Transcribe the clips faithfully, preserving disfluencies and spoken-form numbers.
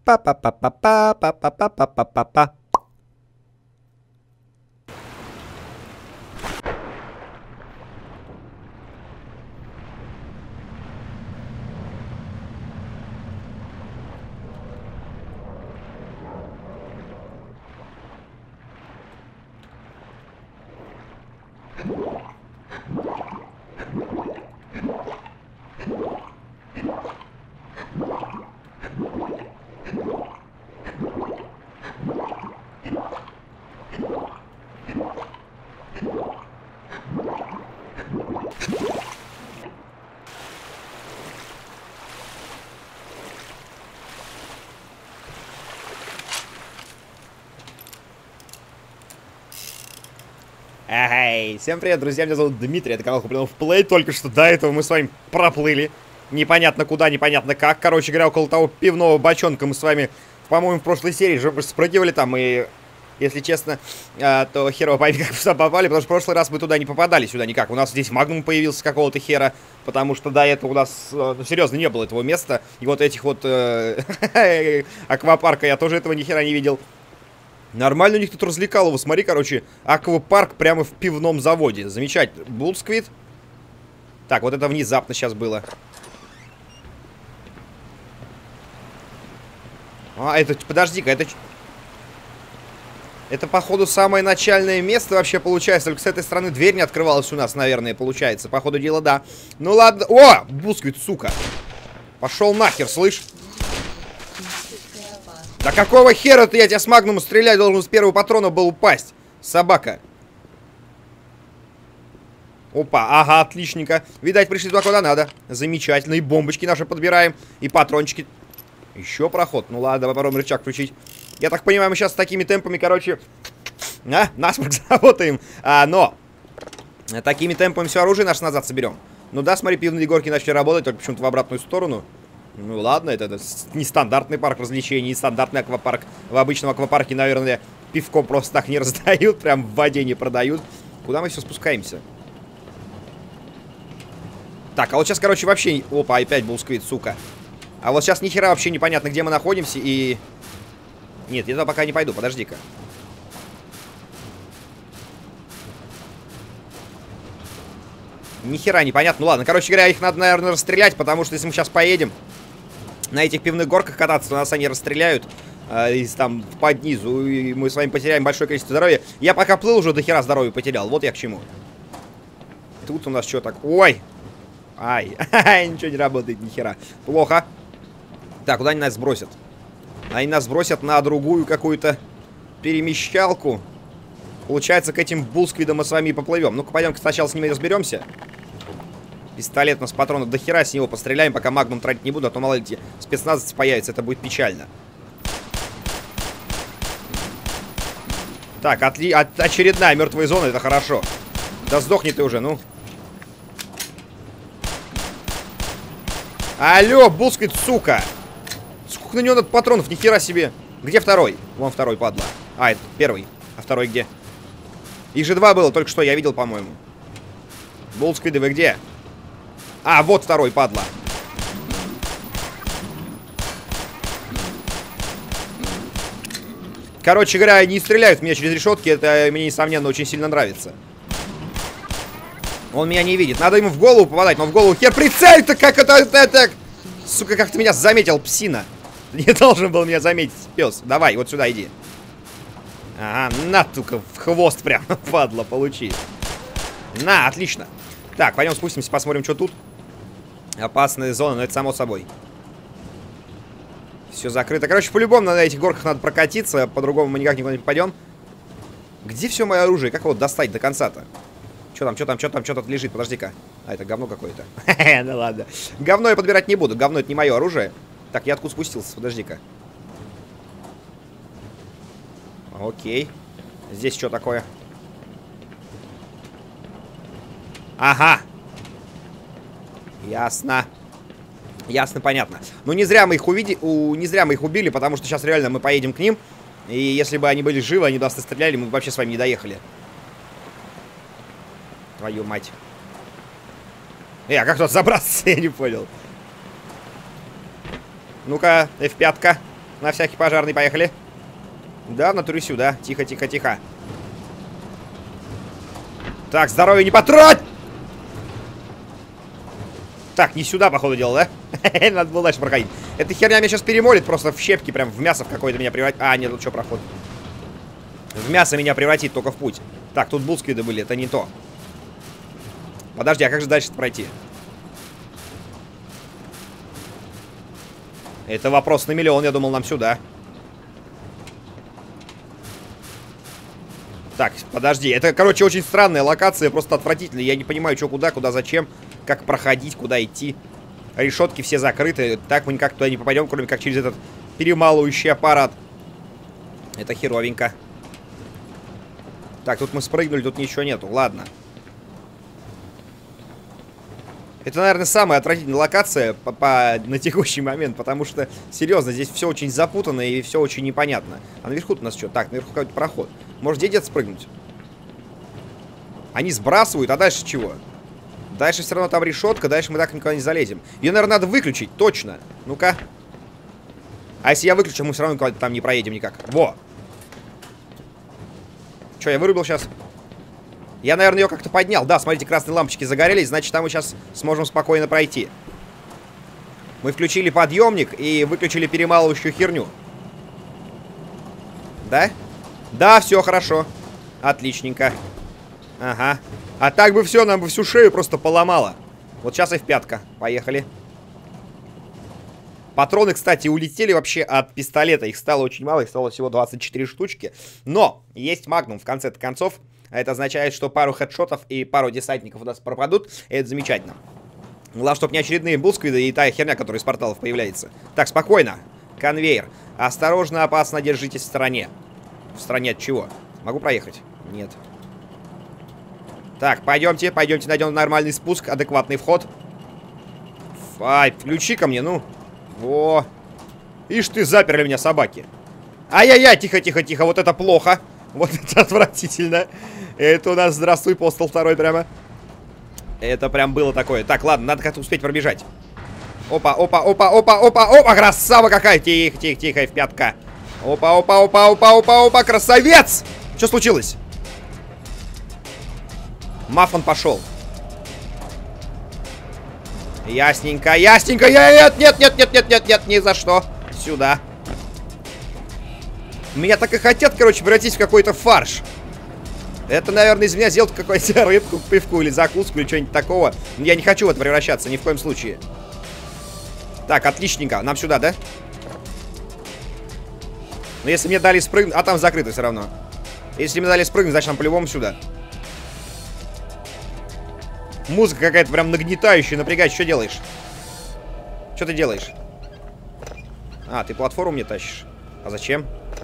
Па-па-па-па-па-па-па-па-па-па-па. Эй, всем привет, друзья, меня зовут Дмитрий, это канал Куплинов Плей. Только что до этого мы с вами проплыли непонятно куда, непонятно как. Короче говоря, около того пивного бочонка мы с вами, по-моему, в прошлой серии же спрыгивали там. И, если честно, то херово пойми, как мы сюда попали, потому что в прошлый раз мы туда не попадали, сюда никак. У нас здесь магнум появился какого-то хера, потому что до этого у нас, ну, серьезно, не было этого места. И вот этих вот э, аквапарка я тоже этого ни хера не видел. Нормально у них тут развлекалово. Смотри, короче, аквапарк прямо в пивном заводе. Замечательно. Булсквит. Так, вот это внезапно сейчас было. А, это, подожди-ка, это... Это, походу, самое начальное место вообще получается. Только с этой стороны дверь не открывалась у нас, наверное, получается. По ходу дела, да. Ну ладно. О, Булсквит, сука. Пошел нахер, слышь. Да какого хера ты, я тебя с магнума стрелять должен, с первого патрона был упасть, собака. Опа, ага, отличненько. Видать, пришли туда, куда надо. Замечательно, и бомбочки наши подбираем, и патрончики. Еще проход, ну ладно, давай попробуем рычаг включить. Я так понимаю, мы сейчас с такими темпами, короче, а, насморк заработаем. А, но, такими темпами все оружие наше назад соберем. Ну да, смотри, пивные горки начали работать, только почему-то в обратную сторону. Ну ладно, это, это нестандартный парк развлечений, нестандартный аквапарк. В обычном аквапарке, наверное, пивко просто так не раздают, прям в воде не продают. Куда мы все спускаемся? Так, а вот сейчас, короче, вообще... Опа, опять Булсквит, сука. А вот сейчас нихера вообще непонятно, где мы находимся, и... Нет, я туда пока не пойду, подожди-ка. Нихера непонятно. Ну ладно, короче говоря, их надо, наверное, расстрелять, потому что если мы сейчас поедем на этих пивных горках кататься, то нас они расстреляют э, из там под низу, и мы с вами потеряем большое количество здоровья. Я пока плыл, уже до хера здоровья потерял. Вот я к чему. Тут у нас что так? Ой! Ай! Ничего не работает, ни хера. Плохо. Так, куда они нас сбросят? Они нас сбросят на другую какую-то перемещалку. Получается, к этим Булсквидам мы с вами и поплывем. Ну-ка, пойдем-ка сначала с ними разберемся. Пистолет у нас патронов до хера, с него постреляем, пока магнум тратить не буду, а то мало ли спецназовцы появится, это будет печально. Так, отли... от... очередная мертвая зона, это хорошо. Да сдохни ты уже, ну. Алло, Булсквид, сука. Сколько на него надо патронов, ни хера себе. Где второй? Вон второй, падла. А, это первый. А второй где? Их же два было, только что я видел, по-моему. Булсквиды, вы где? А, вот второй, падла. Короче говоря, не стреляют в меня через решетки. Это мне, несомненно, очень сильно нравится. Он меня не видит. Надо ему в голову попадать, но в голову хер прицель-то, как это, это, это... Сука, как ты меня заметил, псина. Ты не должен был меня заметить, пес. Давай, вот сюда иди. Ага, на, тука, в хвост прям, падла, получи. На, отлично. Так, пойдем спустимся, посмотрим, что тут. Опасная зона, но это само собой. Все закрыто. Короче, по-любому на этих горках надо прокатиться, по-другому мы никак никуда не попадем. Где все мое оружие? Как его достать до конца-то? Что там, что там, что там, что тут лежит? Подожди-ка. А, это говно какое-то. Ну ладно. Говно я подбирать не буду, говно это не мое оружие. Так, я откуда спустился? Подожди-ка. Окей. Здесь что такое? Ага. Ясно. Ясно, понятно. Ну, не зря мы их увидели, у... не зря мы их убили, потому что сейчас реально мы поедем к ним. И если бы они были живы, они бы нас стреляли, мы бы вообще с вами не доехали. Твою мать. Э, а как тут забраться? Я не понял. Ну-ка, эф пять-ка. На всякий пожарный, поехали. Да, в натуре сюда. Тихо, тихо, тихо. Так, здоровье не потрать! Так, не сюда, походу, дело, да? Надо было дальше проходить. Эта херня меня сейчас перемолит просто в щепки, прям в мясо в какое-то меня превратит. А, нет, тут что, проход? В мясо меня превратит, только в путь. Так, тут булсквиды были, это не то. Подожди, а как же дальше пройти? Это вопрос на миллион, я думал, нам сюда. Так, подожди, это, короче, очень странная локация, просто отвратительная. Я не понимаю, что, куда, куда, зачем, как проходить, куда идти. Решетки все закрыты, так мы никак туда не попадем, кроме как через этот перемалывающий аппарат. Это херовенько. Так, тут мы спрыгнули, тут ничего нету, ладно. Это, наверное, самая отвратительная локация по -по на текущий момент, потому что, серьезно, здесь все очень запутанно и все очень непонятно. А наверху у нас что? Так, наверху какой-то проход. Может, где-то спрыгнуть? Они сбрасывают, а дальше чего? Дальше все равно там решетка, дальше мы так никуда не залезем. Ее, наверное, надо выключить, точно. Ну-ка. А если я выключу, мы все равно никуда там не проедем никак. Во! Че, я вырубил сейчас? Я, наверное, ее как-то поднял. Да, смотрите, красные лампочки загорелись, значит, там мы сейчас сможем спокойно пройти. Мы включили подъемник и выключили перемалывающую херню. Да? Да, все хорошо. Отличненько. Ага. А так бы все, нам бы всю шею просто поломало. Вот сейчас и в пятка. Поехали. Патроны, кстати, улетели вообще от пистолета. Их стало очень мало, их стало всего двадцать четыре штучки. Но есть магнум в конце-то концов. А это означает, что пару хедшотов и пару десантников у нас пропадут. И это замечательно. Главное, чтобы не очередные булсквиды и та херня, которая из порталов появляется. Так, спокойно. Конвейер. Осторожно, опасно, держитесь в стороне. В стороне от чего? Могу проехать? Нет. Так, пойдемте, пойдемте, найдем нормальный спуск, адекватный вход. Ай, включи ко мне, ну. Во. Ишь ты, заперли меня собаки. Ай-яй-яй, тихо-тихо-тихо, вот это плохо. Вот это отвратительно. Это у нас здравствуй, постол второй прямо. Это прям было такое. Так, ладно, надо как-то успеть пробежать. Опа, опа, опа, опа, опа, опа, красава какая. Тихо, тихо, тихо, в пятка. Опа, опа, опа, опа, опа, опа, красавец. Что случилось? Мафон пошел. Ясненько, ясненько. Нет, нет, нет, нет, нет, нет, нет, ни за что. Сюда. Меня так и хотят, короче, превратить в какой-то фарш. Это, наверное, из меня сделать какую-то рыбку, пивку или закуску, или что-нибудь такого. Я не хочу в это превращаться, ни в коем случае. Так, отличненько. Нам сюда, да? Но если мне дали спрыгнуть... А там закрыто все равно. Если мне дали спрыгнуть, значит нам по-любому сюда. Музыка какая-то прям нагнетающая, напрягающая. Что делаешь? Что ты делаешь? А, ты платформу мне тащишь. А зачем?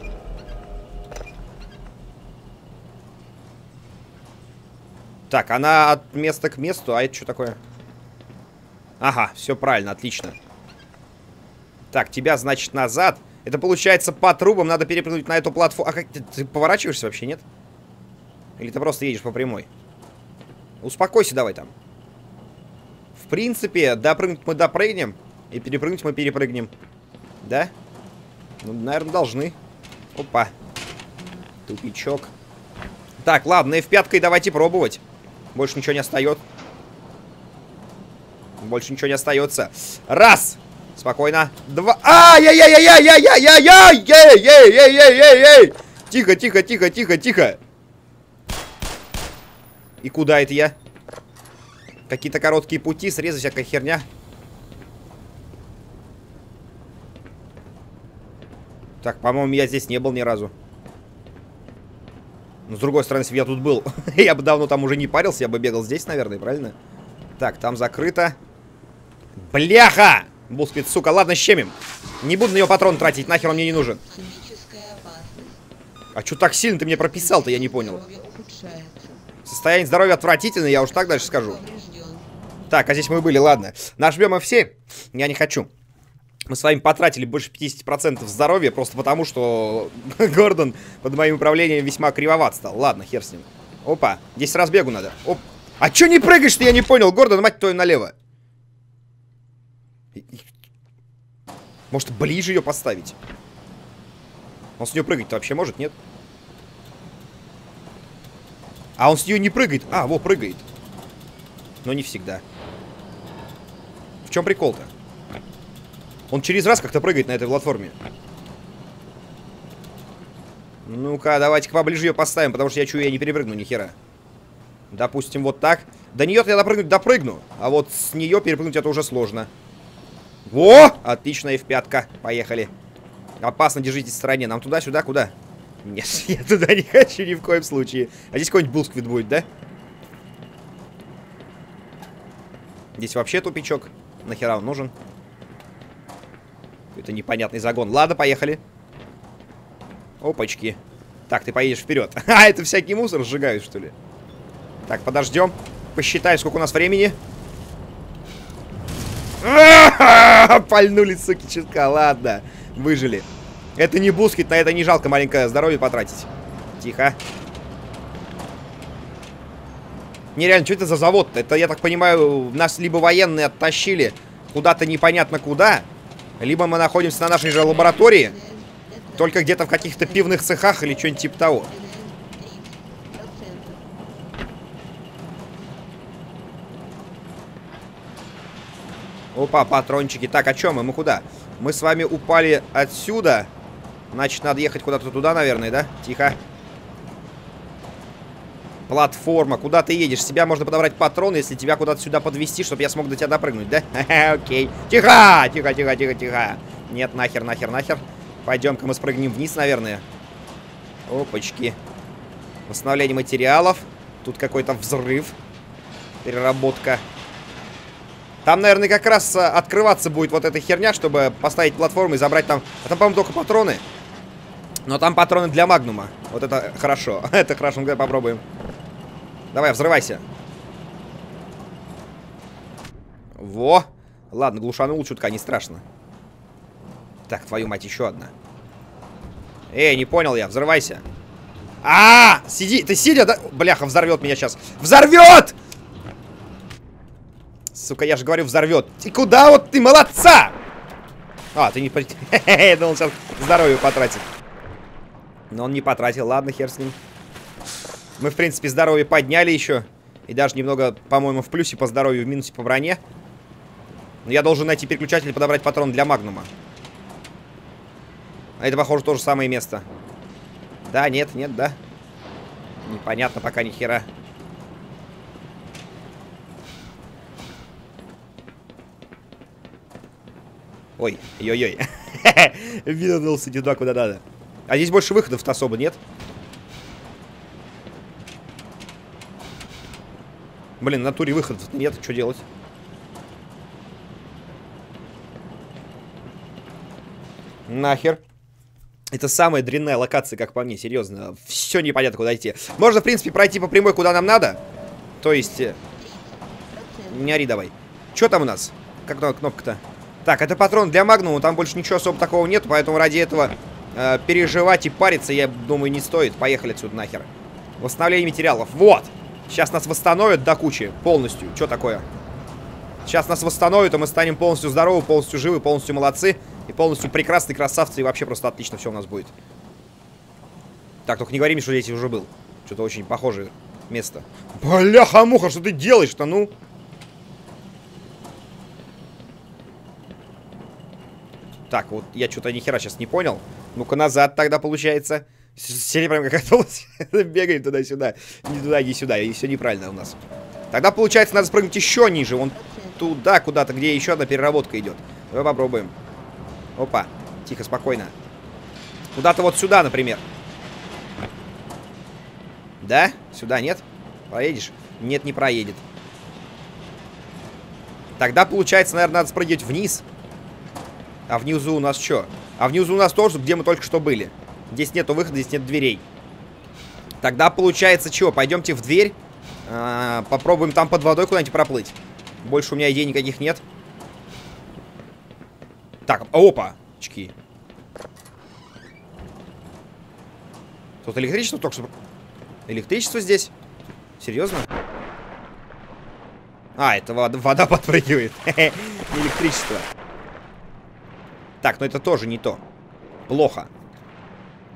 Так, она от места к месту. А это что такое? Ага, все правильно, отлично. Так, тебя, значит, назад. Это получается по трубам надо перепрыгнуть на эту платформу. А как ты, ты поворачиваешься вообще, нет? Или ты просто едешь по прямой? Успокойся давай там. В принципе, допрыгнуть мы допрыгнем. И перепрыгнуть мы перепрыгнем. Да? Ну, наверное, должны. Опа. Тупичок. Так, ладно, эф пять давайте пробовать. Больше ничего не остается. Больше ничего не остается. Раз! Спокойно. Два. Ай-яй-яй-яй-яй-яй-яй-яй-яй-яй-яй-яй-яй! Тихо, тихо, тихо, тихо, тихо. И куда это я? Какие-то короткие пути, срезы, всякая херня. Так, по-моему, я здесь не был ни разу. Но с другой стороны, если бы я тут был, я бы давно там уже не парился, я бы бегал здесь, наверное, правильно? Так, там закрыто. Бляха! Булсквид, сука, ладно, щемим. Не буду на нее патрон тратить, нахер он мне не нужен. А что так сильно ты мне прописал-то, я не понял. Состояние здоровья отвратительное, я уж так дальше скажу. Так, а здесь мы были, ладно. Нажмем эф семь. Я не хочу. Мы с вами потратили больше пятидесяти процентов здоровья, просто потому, что Гордон под моим управлением весьма кривоват стал. Ладно, хер с ним. Опа, здесь разбегу надо. Оп. А чё не прыгаешь-то, я не понял, Гордон, мать твою, налево. Может, ближе ее поставить? Он с нее прыгать-то вообще может, нет? А он с нее не прыгает. А, во, прыгает. Но не всегда. В чем прикол-то? Он через раз как-то прыгает на этой платформе. Ну-ка, давайте-ка поближе ее поставим, потому что я чую, я не перепрыгну ни хера. Допустим, вот так. До нее я допрыгнуть допрыгну, а вот с нее перепрыгнуть это уже сложно. Во! Отлично, эф пять. Поехали. Опасно, держитесь в стороне. Нам туда-сюда, куда? Нет, я туда не хочу ни в коем случае. А здесь какой-нибудь бусквит будет, да? Здесь вообще тупичок. Нахера он нужен? Это непонятный загон. Ладно, поехали. Опачки. Так, ты поедешь вперед. А, это всякий мусор сжигают, что ли? Так, подождем. Посчитай, сколько у нас времени. Пальнули, суки, чутка. Ладно, выжили. Это не бускет, на это не жалко маленькое здоровье потратить. Тихо. Нереально, что это за завод-то? Это, я так понимаю, нас либо военные оттащили куда-то непонятно куда, либо мы находимся на нашей же лаборатории, только где-то в каких-то пивных цехах или что-нибудь типа того. Опа, патрончики. Так, а чё мы? Мы куда? Мы с вами упали отсюда. Значит, надо ехать куда-то туда, наверное, да? Тихо. Платформа. Куда ты едешь? С тебя можно подобрать патроны, если тебя куда-то сюда подвести, чтобы я смог до тебя допрыгнуть, да? Окей. Тихо! Тихо, тихо, тихо, тихо. Нет, нахер, нахер, нахер. Пойдем-ка мы спрыгнем вниз, наверное. Опачки. Восстановление материалов. Тут какой-то взрыв. Переработка. Там, наверное, как раз открываться будет вот эта херня, чтобы поставить платформу и забрать там... А там, по-моему, только патроны. Но там патроны для магнума. Вот это хорошо. Это хорошо. Ну, давай попробуем. Давай, взрывайся. Во. Ладно, глушанул чутка, не страшно. Так, твою мать, еще одна. Эй, не понял я, взрывайся. А, -а, -а! Сиди, ты сидя, да? Бляха, взорвет меня сейчас. Взорвет! Сука, я же говорю, взорвет. Ты куда вот ты, молодца? А, ты не... Я думал, сейчас здоровье потратит. Но он не потратил, ладно, хер с ним. Мы, в принципе, здоровье подняли еще. И даже немного, по-моему, в плюсе по здоровью, в минусе по броне. Но я должен найти переключатель и подобрать патрон для магнума. А это, похоже, то же самое место. Да, нет, нет, да. Непонятно пока ни хера. Ой, ой-ой. Видался туда, куда надо. А здесь больше выходов-то особо нет. Блин, в натуре выходов нет, что делать? Нахер. Это самая дрянная локация, как по мне, серьезно. Все непонятно, куда идти. Можно, в принципе, пройти по прямой, куда нам надо. То есть... Не ори давай. Что там у нас? Как кнопка-то? Так, это патрон для магнума, там больше ничего особо такого нет, поэтому ради этого э, переживать и париться, я думаю, не стоит. Поехали отсюда нахер. Восстановление материалов. Вот! Сейчас нас восстановят до кучи, полностью. Что такое? Сейчас нас восстановят, и мы станем полностью здоровы, полностью живы, полностью молодцы. И полностью прекрасные красавцы, и вообще просто отлично все у нас будет. Так, только не говори мне, что я здесь уже был. Что-то очень похожее место. Бляха-муха, что ты делаешь-то, ну? Так, вот я что-то ни хера сейчас не понял. Ну-ка назад тогда получается. Серия прям какая-то бегает туда-сюда. Не туда, не сюда. И все неправильно у нас. Тогда получается надо спрыгнуть еще ниже. Вон туда куда-то, где еще одна переработка идет. Давай попробуем. Опа. Тихо, спокойно. Куда-то вот сюда, например. Да? Сюда нет? Проедешь? Нет, не проедет. Тогда получается, наверное, надо спрыгивать вниз. А внизу у нас что? А внизу у нас тоже, где мы только что были. Здесь нету выхода, здесь нет дверей. Тогда получается чего? Пойдемте в дверь. А, попробуем там под водой куда-нибудь проплыть. Больше у меня идей никаких нет. Так, опа. Очки. Тут электричество только что... Электричество здесь? Серьезно? А, это вода, вода подпрыгивает. Электричество. Так, но это тоже не то. Плохо.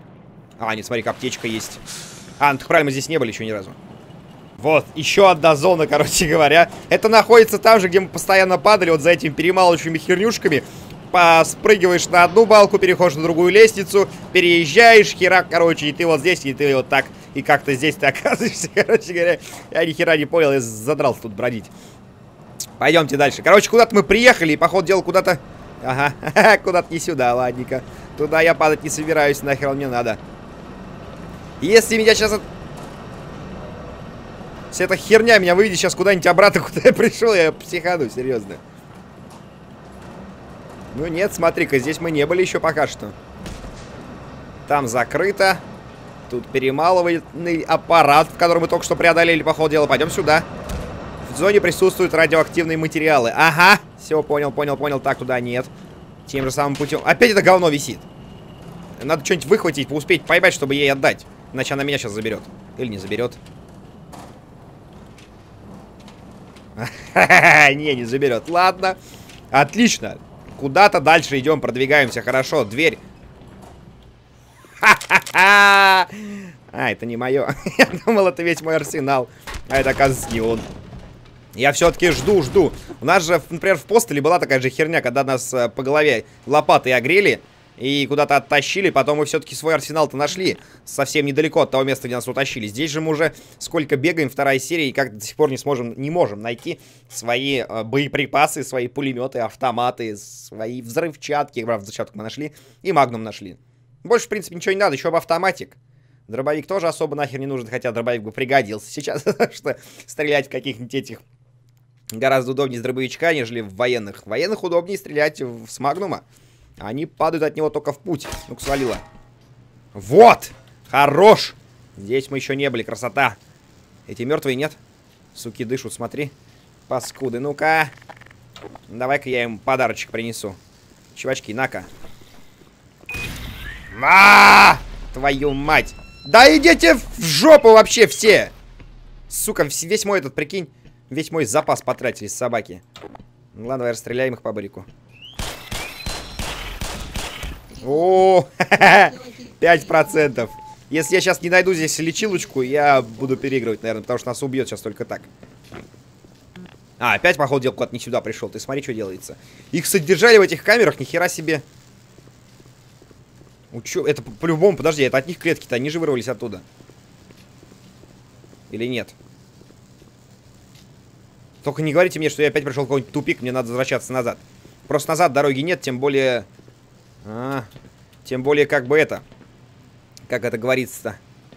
А, нет, смотри, аптечка есть. А, ну, правильно, мы здесь не были еще ни разу. Вот, еще одна зона, короче говоря. Это находится там же, где мы постоянно падали, вот за этими перемалывающими хернюшками. Спрыгиваешь на одну балку, переходишь на другую лестницу, переезжаешь, херак, короче, и ты вот здесь, и ты вот так, и как-то здесь ты оказываешься, короче говоря. Я ни хера не понял, я задрался тут бродить. Пойдемте дальше. Короче, куда-то мы приехали, и, по ходу дела, куда-то... Ага, куда-то не сюда, ладненько. Туда я падать не собираюсь, нахер мне надо. Если меня сейчас... Если эта херня меня выведет сейчас куда-нибудь обратно, куда я пришел, я психану, серьезно. Ну нет, смотри-ка, здесь мы не были еще пока что. Там закрыто. Тут перемалывательный аппарат, в котором мы только что преодолели, по ходу дела. Пойдем сюда. В зоне присутствуют радиоактивные материалы. Ага, все, понял, понял, понял. Так, туда нет. Тем же самым путем. Опять это говно висит. Надо что-нибудь выхватить, успеть поймать, чтобы ей отдать. Иначе она меня сейчас заберет. Или не заберет. Не, не заберет. Ладно. Отлично. Куда-то дальше идем, продвигаемся. Хорошо, дверь. А, это не мое. Я думал, это весь мой арсенал. А это, оказывается, не он. Я все-таки жду, жду. У нас же, например, в постеле была такая же херня, когда нас по голове лопатой огрели и куда-то оттащили. Потом мы все-таки свой арсенал-то нашли совсем недалеко от того места, где нас утащили. Здесь же мы уже сколько бегаем, вторая серия, и как до сих пор не сможем, не можем найти свои э, боеприпасы, свои пулеметы, автоматы, свои взрывчатки. Правда, взрывчатку мы нашли и магнум нашли. Больше, в принципе, ничего не надо, еще бы автоматик. Дробовик тоже особо нахер не нужен, хотя дробовик бы пригодился сейчас, потому что стрелять в каких-нибудь этих гораздо удобнее с дробовичка, нежели в военных. В военных удобнее стрелять в, с магнума. Они падают от него только в путь. Ну-ка, свалила. Вот! Хорош! Здесь мы еще не были, красота. Эти мертвые нет? Суки дышат, смотри. Паскуды, ну-ка. Давай-ка я им подарочек принесу. Чувачки, на-ка. А! Твою мать! Да идите в жопу вообще все! Сука, весь мой этот, прикинь, весь мой запас потратили с собаки. Ну ладно, давай расстреляем их по барику. О, пять процентов. Если я сейчас не найду здесь лечилочку, я буду переигрывать, наверное, потому что нас убьет сейчас только так. А, опять, походу, дел куда-то не сюда пришел. Ты смотри, что делается. Их содержали в этих камерах, нихера себе. Ну, чё, это по-любому, подожди, это от них клетки-то, они же вырвались оттуда. Или нет? Только не говорите мне, что я опять пришел в какой-нибудь тупик, мне надо возвращаться назад. Просто назад дороги нет, тем более... А, тем более, как бы это... Как это говорится-то?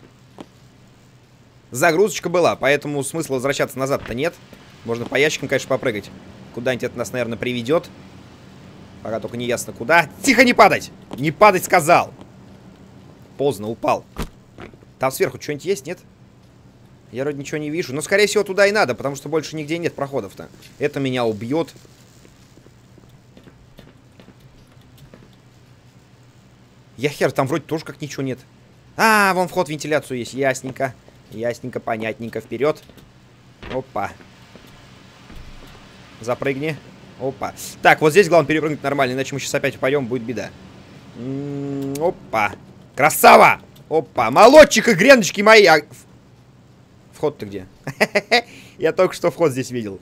Загрузочка была, поэтому смысла возвращаться назад-то нет. Можно по ящикам, конечно, попрыгать. Куда-нибудь это нас, наверное, приведет. Пока только не ясно куда. Тихо, не падать! Не падать, сказал! Поздно, упал. Там сверху что-нибудь есть, нет? Я вроде ничего не вижу. Но, скорее всего, туда и надо, потому что больше нигде нет проходов-то. Это меня убьет. Я хер, там вроде тоже как ничего нет. А, вон вход в вентиляцию есть. Ясненько. Ясненько, понятненько. Вперед. Опа. Запрыгни. Опа. Так, вот здесь главное перепрыгнуть нормально, иначе мы сейчас опять упадем, будет беда. М-м, опа. Красава! Опа. Молодчик и греночки мои. А... Вход-то где? Я только что вход здесь видел.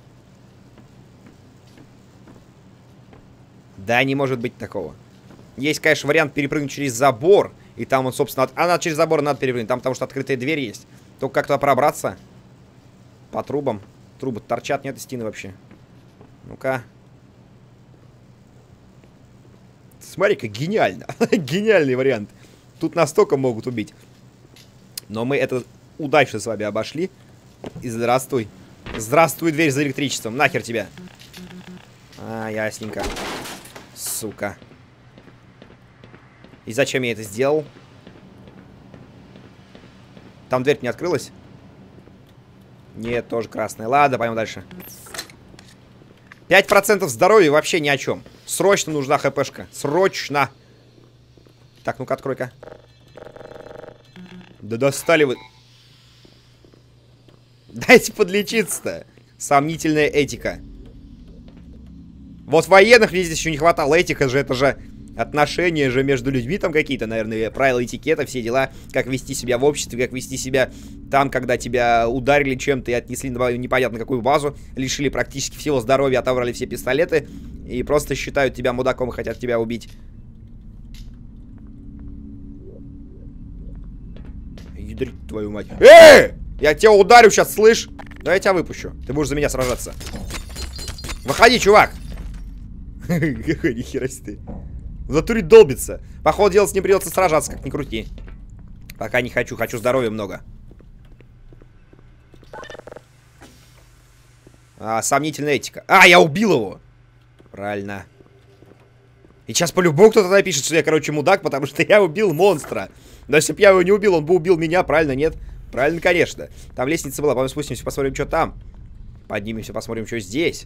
Да, не может быть такого. Есть, конечно, вариант перепрыгнуть через забор. И там он, собственно... От... А надо через забор надо перепрыгнуть. Там потому что открытая дверь есть. Только как туда пробраться? По трубам. Трубы торчат, нет, и стены вообще. Ну-ка. Смотри-ка, гениально. Гениальный вариант. Тут настолько могут убить. Но мы это удачно с вами обошли. И здравствуй. Здравствуй, дверь за электричеством. Нахер тебя. А, ясненько. Сука. И зачем я это сделал? Там дверь не открылась? Нет, тоже красная. Ладно, пойдем дальше. пять процентов здоровья вообще ни о чем. Срочно нужна хпшка. Срочно. Так, ну-ка, открой-ка. Да достали вы. Дайте подлечиться-то. Сомнительная этика. Вот военных мне здесь еще не хватало. Этика же, это же Отношения же между людьми там какие-то, наверное, правила этикета, все дела. Как вести себя в обществе, как вести себя там, когда тебя ударили чем-то и отнесли на непонятно какую базу. Лишили практически всего здоровья, отобрали все пистолеты. И просто считают тебя мудаком и хотят тебя убить. Ядрить твою мать. Эй! Я тебя ударю сейчас, слышь? Да я тебя выпущу. Ты будешь за меня сражаться. Выходи, чувак! Ни хера себе ты. В натуре долбится. Походу дела с ним придется сражаться, как ни крути. Пока не хочу, хочу здоровья много. А, сомнительная этика. А, я убил его! Правильно. И сейчас по-любому кто-то напишет, что я, короче, мудак, потому что я убил монстра. Но если бы я его не убил, он бы убил меня, правильно, нет? Правильно, конечно. Там лестница была, потом спустимся, посмотрим, что там. Поднимемся, посмотрим, что здесь.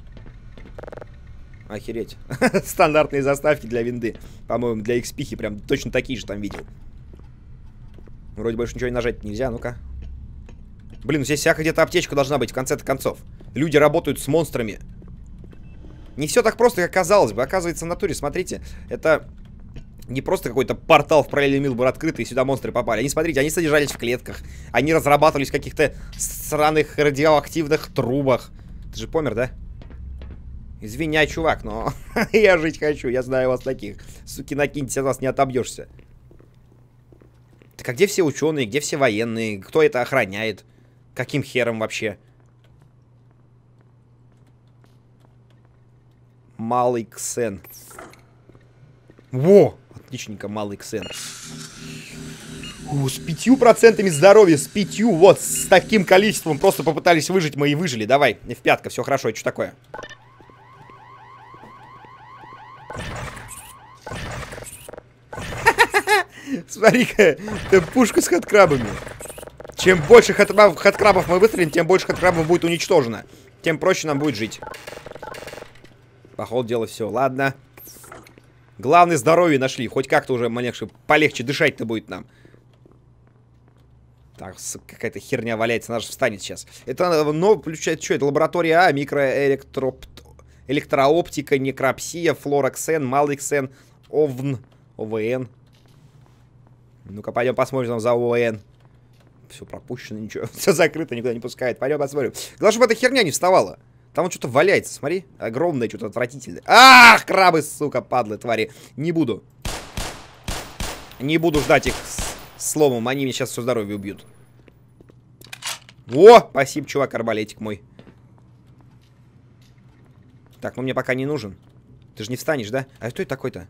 Охереть. Стандартные заставки для винды. По-моему, для экспихи прям точно такие же там видел. Вроде больше ничего не нажать нельзя, ну-ка. Блин, здесь всякая где-то аптечка должна быть в конце-то концов. Люди работают с монстрами. Не все так просто, как казалось бы. Оказывается, в натуре, смотрите, это не просто какой-то портал в параллельный мир был открытый, и сюда монстры попали. Они, смотрите, они содержались в клетках. Они разрабатывались в каких-то сраных радиоактивных трубах. Ты же помер, да? Извиняй, чувак, но я жить хочу. Я знаю вас таких. Суки, накиньтесь, от вас не отобьешься. Так а где все ученые, где все военные? Кто это охраняет? Каким хером вообще? Малый Ксен. Во! Отличненько, малый Ксен. У, с пятью процентами здоровья, с пятью, вот, с таким количеством просто попытались выжить, мы и выжили. Давай, в пятка, все хорошо, это что такое? Смотри-ка, это пушка с хэдкрабами. Чем больше хэдкрабов, хэдкрабов мы выстрелим, тем больше хэдкрабов будет уничтожено. Тем проще нам будет жить. Походу дела все, ладно. Главное, здоровье нашли. Хоть как-то уже полегче, полегче дышать-то будет нам. Так, какая-то херня валяется, она же встанет сейчас. Это, ну, включает, что это? Лаборатория А, микроэлектрооптика, некропсия, флороксен, малый ксен, овн, ОВН. Ну-ка, пойдем посмотрим там за ОВН. Все пропущено, ничего. Все закрыто, никуда не пускает. Пойдем посмотрим. Главное, чтобы эта херня не вставала. Там вот что-то валяется, смотри. Огромное, что-то отвратительное. Ах, крабы, сука, падлы, твари. Не буду. Не буду ждать их с сломом. Они мне сейчас все здоровье убьют. О, спасибо, чувак, арбалетик мой. Так, ну мне пока не нужен. Ты же не встанешь, да? А что это такой-то?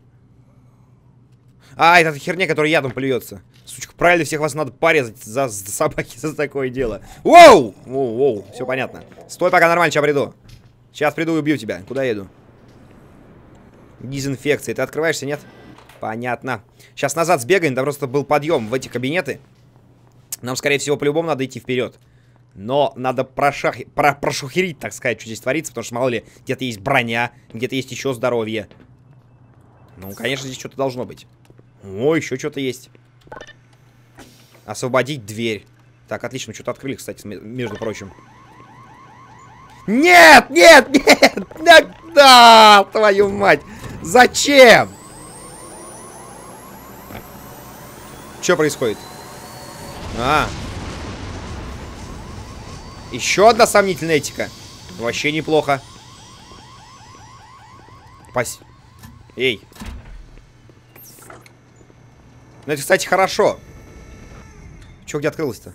А, это херня, которая ядом плюется. Сучка, правильно, всех вас надо порезать за, за собаки за такое дело. Воу! Воу, воу, все понятно. Стой пока нормально, сейчас приду. Сейчас приду и убью тебя. Куда еду? Дезинфекция. Ты открываешься, нет? Понятно. Сейчас назад сбегаем, там просто был подъем в эти кабинеты. Нам, скорее всего, по-любому надо идти вперед. Но надо прошах... про... прошухерить, так сказать, что здесь творится, потому что, мало ли, где-то есть броня, где-то есть еще здоровье. Ну, конечно, здесь что-то должно быть. О, еще что-то есть. Освободить дверь. Так, отлично, что-то открыли, кстати, между прочим. Нет, нет, нет! Да, да, твою мать! Зачем? Что происходит? А. Еще одна сомнительная этика. Вообще неплохо. Пась. Эй. Ну, это, кстати, хорошо. Че, где открылось-то?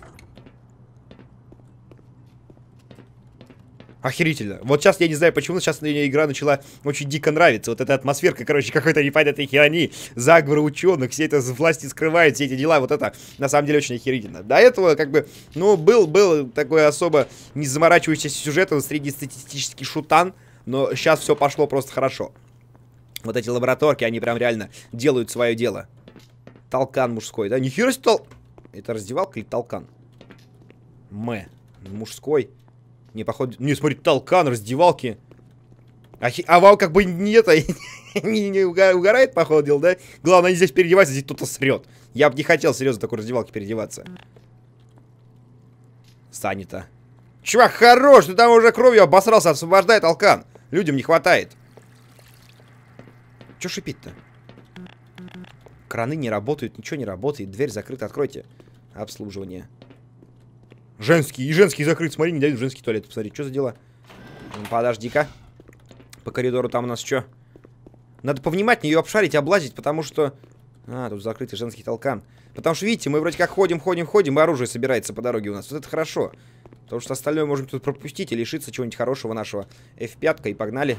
Охерительно. Вот сейчас я не знаю, почему, сейчас мне игра начала очень дико нравиться. Вот эта атмосферка, короче, какой-то непонятной херни. Заговоры ученых, все это власти скрывают, все эти дела. Вот это, на самом деле, очень охерительно. До этого, как бы, ну, был, был такой особо не заморачивающийся сюжетом, среднестатистический шутан. Но сейчас все пошло просто хорошо. Вот эти лабораторки, они прям реально делают свое дело. Толкан мужской, да? Нихера себе тол... Это раздевалка или толкан? Мэ. Мужской. Не, походу... Не, смотри, толкан, раздевалки. А, а вам как бы не это... не, не угорает, походу, дел, да? Главное, они здесь переодеваются, здесь кто-то срет. Я бы не хотел, серьезно, такой раздевалке переодеваться. Санита. Чувак, хорош, ты там уже кровью обосрался, освобождай толкан. Людям не хватает. Че шипит-то? Краны не работают, ничего не работает. Дверь закрыта, откройте. Обслуживание. Женский, и женский закрыт. Смотри, не дают женский туалет. Посмотри, что за дела. Подожди-ка. По коридору там у нас что? Надо повнимательнее ее обшарить, облазить, потому что... А, тут закрытый женский толкан. Потому что, видите, мы вроде как ходим, ходим, ходим, и оружие собирается по дороге у нас. Вот это хорошо. Потому что остальное можем тут пропустить и лишиться чего-нибудь хорошего нашего. эф пять, и погнали.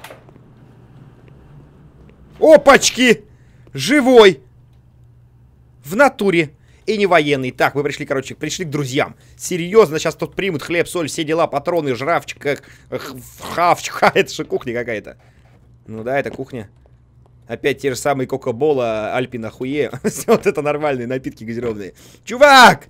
Опачки! Живой! В натуре. И не военный. Так, мы пришли, короче, пришли к друзьям. Серьезно, сейчас тут примут хлеб, соль, все дела, патроны, жравчик, как хавчик. Это же кухня какая-то. Ну да, это кухня. Опять те же самые Кока-Бола, Альпина Хуе. Вот это нормальные напитки газированные. Чувак!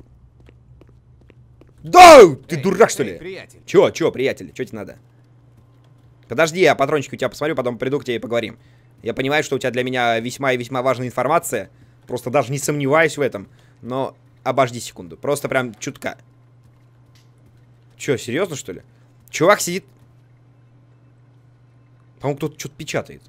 Да! Ты эй, дурак, что эй, ли? Приятель. Чё, чё, приятель? Чё тебе надо? Подожди, я патрончики у тебя посмотрю, потом приду к тебе и поговорим. Я понимаю, что у тебя для меня весьма и весьма важная информация. Просто даже не сомневаюсь в этом. Но обожди секунду. Просто прям чутка. Чё, серьезно, что ли? Чувак сидит... По-моему, кто-то что-то печатает.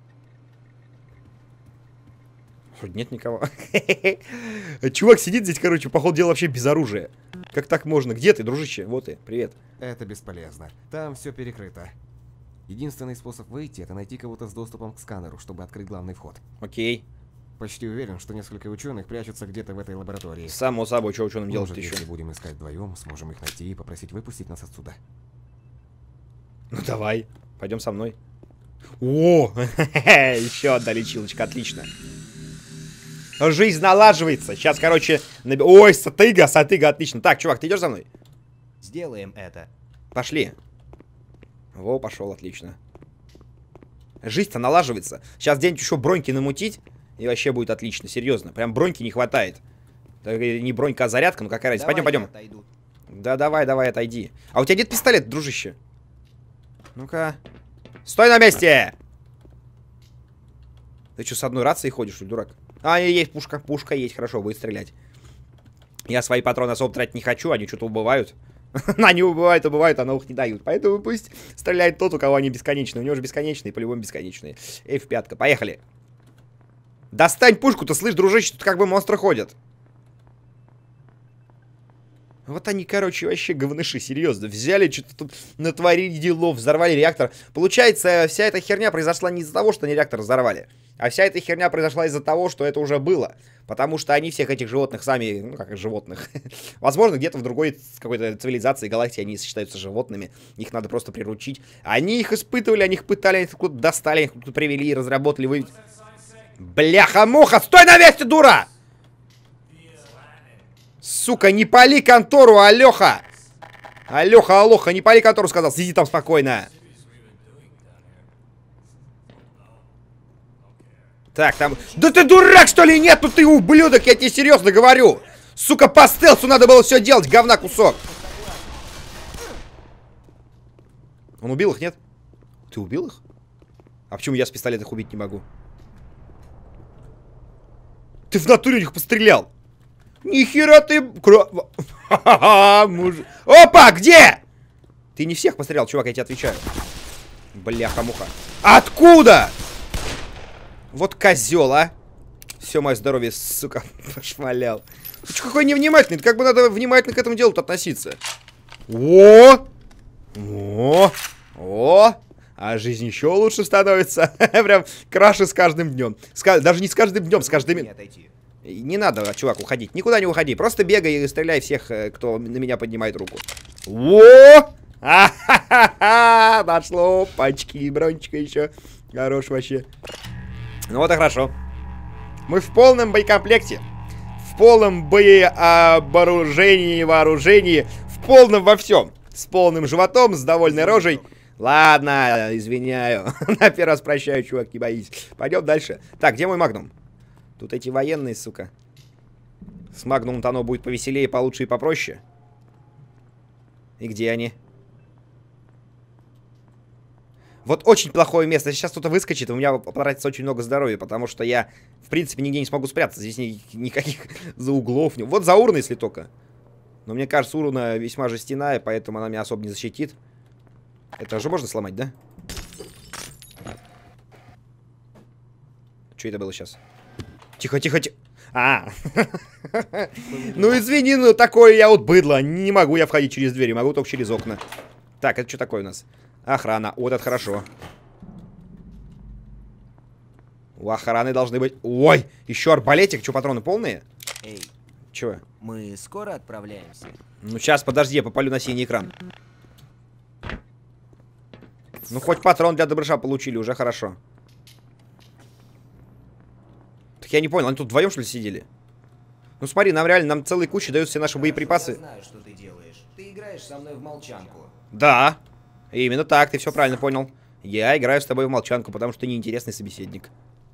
Вроде нет никого. Чувак сидит здесь, короче, по ходу дела вообще без оружия. Как так можно? Где ты, дружище? Вот ты, привет. Это бесполезно. Там все перекрыто. Единственный способ выйти — это найти кого-то с доступом к сканеру, чтобы открыть главный вход. Окей. Почти уверен, что несколько ученых прячутся где-то в этой лаборатории. Само собой, что ученым делать еще? Если будем искать вдвоем, сможем их найти и попросить выпустить нас отсюда. Ну давай, пойдем со мной. О, еще одна лечилочка, отлично. Жизнь налаживается. Сейчас, короче, наб... ой, сатыга, сатыга, отлично. Так, чувак, ты идешь за мной? Сделаем это. Пошли. Во, пошел, отлично. Жизнь-то налаживается. Сейчас где-нибудь еще броньки намутить, и вообще будет отлично, серьезно. Прям броньки не хватает. Не бронька, а зарядка, ну какая разница. Пойдем, пойдем. Да, давай, давай, отойди. А у тебя нет пистолета, дружище? Ну-ка. Стой на месте! Ты что, с одной рацией ходишь, что ли, дурак? А, есть пушка, пушка есть, хорошо, будет стрелять. Я свои патроны особо тратить не хочу, они что-то убывают. Они убывают, убывают, а новых не дают. Поэтому пусть стреляет тот, у кого они бесконечные. У него же бесконечные, по-любому бесконечные. эф пять, поехали. Достань пушку-то, слышь, дружище, тут как бы монстры ходят. Вот они, короче, вообще говныши, серьезно. Взяли, что-то тут натворили делов, взорвали реактор. Получается, вся эта херня произошла не из-за того, что они реактор взорвали. А вся эта херня произошла из-за того, что это уже было. Потому что они всех этих животных сами, ну как животных, возможно, где-то в другой какой-то цивилизации, галактики они считаются животными. Их надо просто приручить. Они их испытывали, они их пытали, они их куда-то достали, они их куда-то привели, разработали. Вы... Бляха-муха, стой на месте, дура! Сука, не пали контору, Алёха! Алёха, Алоха, не пали контору, сказал. Сиди там спокойно. Так, там... Да ты дурак, что ли? Нет, ну ты ублюдок, я тебе серьезно говорю. Сука, по стелсу надо было все делать, говна кусок. Он убил их, нет? Ты убил их? А почему я с пистолета их убить не могу? Ты в натуре их пострелял. Нихера ты... Опа, где? Ты не всех пострелял, чувак, я тебе отвечаю. Бляха-муха. Откуда? Вот козел, а. Все, мое здоровье, сука, пошмалял. Ты что, какой невнимательный? Как бы надо внимательно к этому делу относиться. О! О! О! А жизнь еще лучше становится. Прям краше с каждым днем. С, даже не с каждым днем, с каждым... Не надо, чувак, уходить. Никуда не уходи. Просто бегай и стреляй всех, кто на меня поднимает руку. О! А-ха-ха-ха! Нашло пачки и брончика еще. Хорош вообще. Ну вот и хорошо. Мы в полном боекомплекте. В полном боеоборужении, вооружении. В полном во всем. С полным животом, с довольной рожей. Ладно, извиняю. На первый раз прощаю, чувак, не боись. Пойдем дальше. Так, где мой магнум? Тут эти военные, сука. С магнумом-то оно будет повеселее, получше и попроще. И где они? Вот очень плохое место. Если сейчас кто-то выскочит, у меня потратится очень много здоровья, потому что я, в принципе, нигде не смогу спрятаться. Здесь ни никаких за углов. Вот за урной, если только. Но мне кажется, урна весьма жестяная, поэтому она меня особо не защитит. Это же можно сломать, да? Что это было сейчас? Тихо, тихо, тихо. А. Ну извини, ну такое я вот быдло. Не могу я входить через двери, могу только через окна. Так, это что такое у нас? Охрана. Вот это хорошо. У охраны должны быть... Ой, еще арбалетик. Что, патроны полные? Эй, Чего? мы скоро отправляемся? Ну сейчас, подожди, я попалю на синий экран. Ну хоть патрон для добрыша получили, уже хорошо. Так я не понял, они тут вдвоем что ли сидели? Ну смотри, нам реально, нам целые кучи дают все наши боеприпасы. Я знаю, что ты делаешь. Ты играешь со мной в молчанку. Да, именно так, ты все правильно понял. Я играю с тобой в молчанку, потому что ты неинтересный собеседник.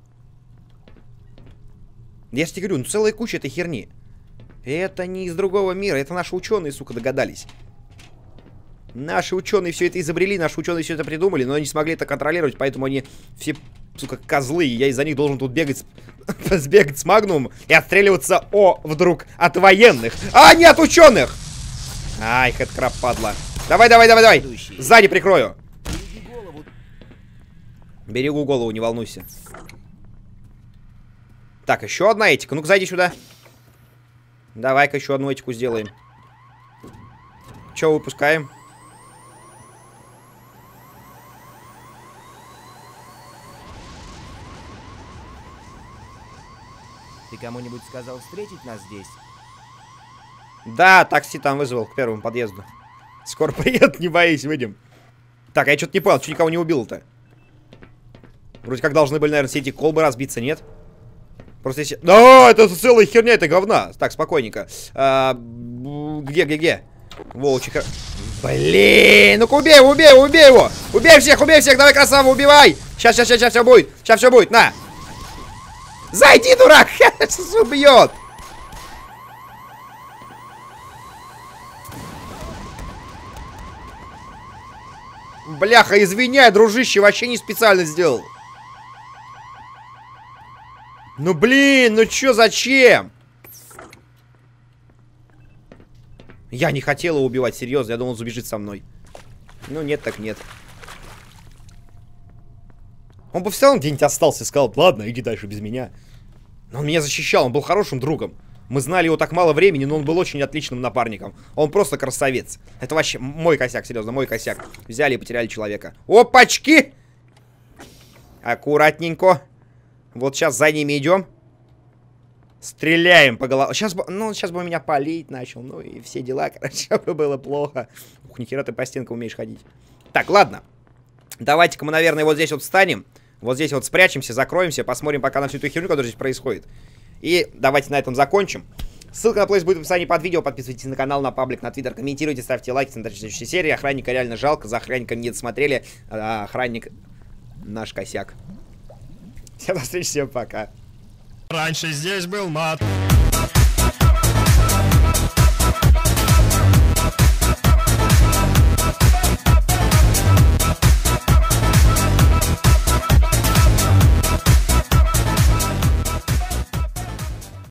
Я же тебе говорю, ну целая куча этой херни. Это не из другого мира, это наши ученые, сука, догадались. Наши ученые все это изобрели, наши ученые все это придумали, но они не смогли это контролировать, поэтому они все, сука, козлы, и я из-за них должен тут бегать, сбегать с магнумом и отстреливаться, о, вдруг, от военных, а не от ученых! Ай, хэдкраб, падла. Давай, давай, давай, давай, сзади прикрою. Береги голову. Берегу голову, не волнуйся. Так, еще одна этика, ну-ка, зайди сюда. Давай-ка еще одну этику сделаем. Че выпускаем? Ты кому-нибудь сказал встретить нас здесь? Да, такси там вызвал к первому подъезду. Скоро приедет, не боись, выйдем. Так, а я что-то не понял, что никого не убил-то? Вроде как должны были, наверное, все эти колбы разбиться, нет? Просто если... Да, это целая херня, это говна. Так, спокойненько. А, где, где, где? Волчика. Блин, ну-ка убей его, убей его, убей его. Убей всех, убей всех, давай, красава, убивай. Сейчас, сейчас, сейчас все будет. Сейчас все будет, на. Зайди, дурак, сейчас убьет. Бляха, извиняй, дружище, вообще не специально сделал. Ну блин, ну чё, зачем? Я не хотел его убивать, серьезно, я думал, он забежит со мной. Ну нет, так нет. Он бы все равно где-нибудь остался и сказал, ладно, иди дальше без меня. Но он меня защищал, он был хорошим другом. Мы знали его так мало времени, но он был очень отличным напарником. Он просто красавец. Это вообще мой косяк, серьезно, мой косяк. Взяли и потеряли человека. Опачки! Аккуратненько. Вот сейчас за ними идем. Стреляем по голове. Сейчас бы, ну, сейчас бы меня палить начал. Ну и все дела, короче, бы было плохо. Ух, нихера ты по стенкам умеешь ходить. Так, ладно. Давайте-ка мы, наверное, вот здесь вот встанем. Вот здесь вот спрячемся, закроемся, посмотрим пока на всю эту херню, которая здесь происходит. И давайте на этом закончим. Ссылка на плейлист будет в описании под видео. Подписывайтесь на канал, на паблик, на твиттер, комментируйте, ставьте лайки, смотрите следующие серии. Охранника реально жалко, за охранником не досмотрели. А охранник наш косяк. Всем до встречи, всем пока. Раньше здесь был мат.